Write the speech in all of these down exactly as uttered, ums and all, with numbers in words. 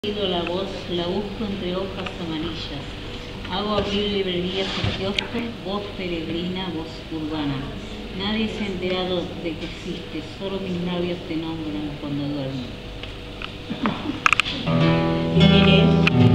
La voz la busco entre hojas amarillas. Hago abrir librerías y kioscos, voz peregrina, voz urbana. Nadie se ha enterado de que existes, solo mis labios te nombran cuando duermo. ¿Y quién es?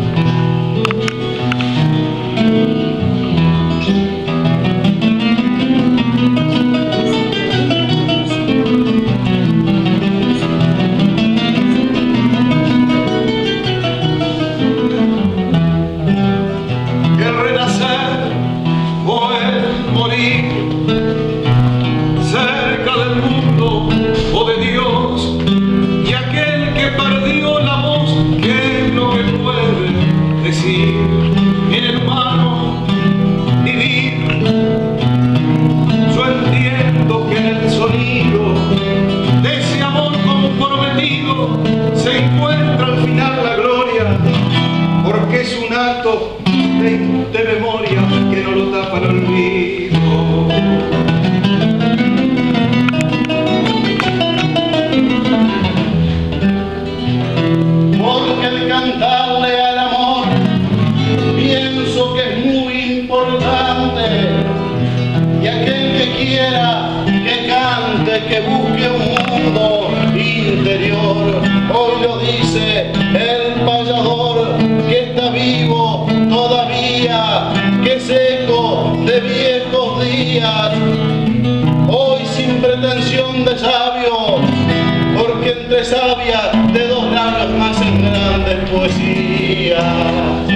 Cerca del mundo o de Dios, y aquel que perdió la voz, ¿qué es lo que puede decir en el humano vivir? Yo entiendo que en el sonido de ese amor comprometido se encuentra al final la gloria, porque es un acto de, de memoria que no lo tapa el olvido. Porque el cantarle al amor pienso que es muy importante, y aquel que quiera que cante, que busque un mundo interior. Hoy lo dice el payador que está vivo todavía, que es eco de viejos días, hoy sin pretensión de sabio, porque entre sabias de dos labios nacen grandes poesías.